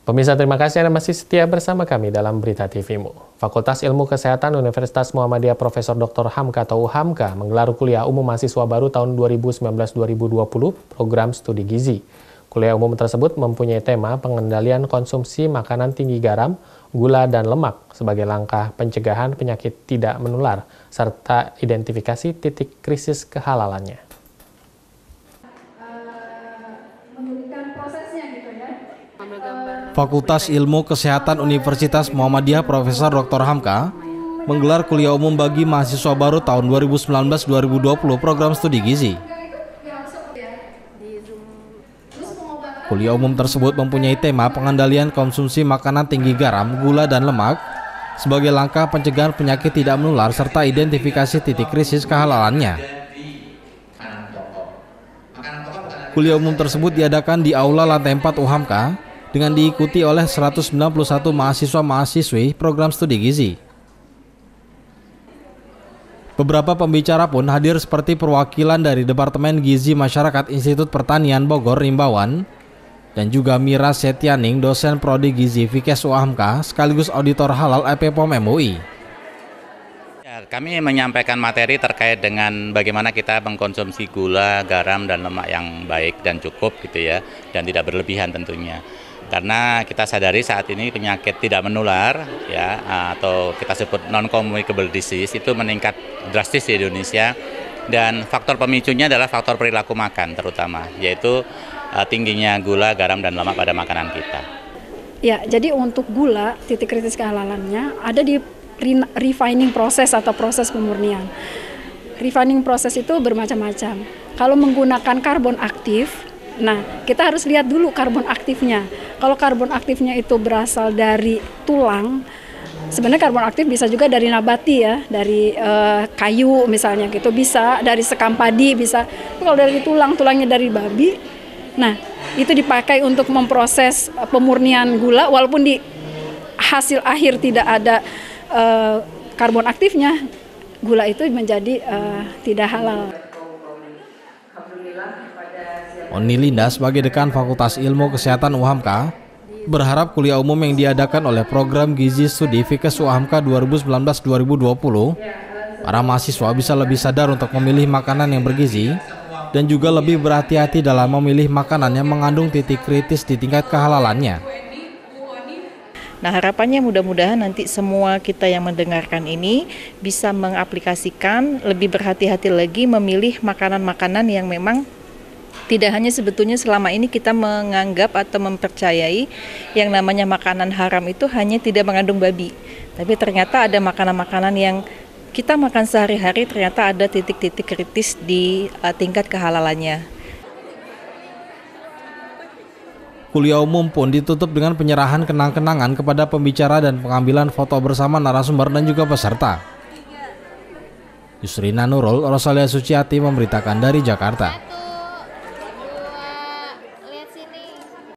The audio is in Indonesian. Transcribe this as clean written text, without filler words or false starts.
Pemirsa, terima kasih Anda masih setia bersama kami dalam Berita TVmu. Fakultas Ilmu Kesehatan Universitas Muhammadiyah Profesor Dr. Hamka atau Hamka menggelar kuliah umum mahasiswa baru tahun 2019-2020 program studi gizi. Kuliah umum tersebut mempunyai tema pengendalian konsumsi makanan tinggi garam, gula, dan lemak sebagai langkah pencegahan penyakit tidak menular, serta identifikasi titik krisis kehalalannya. Fakultas Ilmu Kesehatan Universitas Muhammadiyah Profesor Dr. Hamka menggelar kuliah umum bagi mahasiswa baru tahun 2019-2020 program studi gizi. Kuliah umum tersebut mempunyai tema pengendalian konsumsi makanan tinggi garam, gula, dan lemak sebagai langkah pencegahan penyakit tidak menular serta identifikasi titik krisis kehalalannya. Kuliah umum tersebut diadakan di Aula Lantai 4 UHAMKA dengan diikuti oleh 191 mahasiswa-mahasiswi program studi gizi. Beberapa pembicara pun hadir seperti perwakilan dari Departemen Gizi Masyarakat Institut Pertanian Bogor Rimbawan dan juga Mira Setianing, dosen Prodi Gizi Fikes UHAMKA sekaligus auditor halal EPPOM MUI. Kami menyampaikan materi terkait dengan bagaimana kita mengkonsumsi gula, garam, dan lemak yang baik dan cukup gitu ya, dan tidak berlebihan tentunya. Karena kita sadari saat ini penyakit tidak menular ya, atau kita sebut non-communicable disease itu meningkat drastis di Indonesia, dan faktor pemicunya adalah faktor perilaku makan terutama, yaitu tingginya gula, garam, dan lemak pada makanan kita. Ya, jadi untuk gula titik kritis kehalalannya ada di refining proses atau proses pemurnian. Refining proses itu bermacam-macam. Kalau menggunakan karbon aktif, nah, kita harus lihat dulu karbon aktifnya. Kalau karbon aktifnya itu berasal dari tulang, sebenarnya karbon aktif bisa juga dari nabati ya, dari kayu misalnya gitu, bisa dari sekam padi, bisa. Kalau dari tulangnya dari babi, nah itu dipakai untuk memproses pemurnian gula, walaupun di hasil akhir tidak ada karbon aktifnya, gula itu menjadi tidak halal. Oni Linda sebagai Dekan Fakultas Ilmu Kesehatan UHAMKA berharap kuliah umum yang diadakan oleh program Gizi Studi Fikes UHAMKA 2019-2020 para mahasiswa bisa lebih sadar untuk memilih makanan yang bergizi dan juga lebih berhati-hati dalam memilih makanan yang mengandung titik kritis di tingkat kehalalannya. Nah, harapannya mudah-mudahan nanti semua kita yang mendengarkan ini bisa mengaplikasikan lebih berhati-hati lagi memilih makanan-makanan yang memang tidak hanya sebetulnya selama ini kita menganggap atau mempercayai yang namanya makanan haram itu hanya tidak mengandung babi. Tapi ternyata ada makanan-makanan yang kita makan sehari-hari ternyata ada titik-titik kritis di tingkat kehalalannya. Kuliah umum pun ditutup dengan penyerahan kenang-kenangan kepada pembicara dan pengambilan foto bersama narasumber dan juga peserta. Yusrina Nurul, Rosalia Suciati memberitakan dari Jakarta.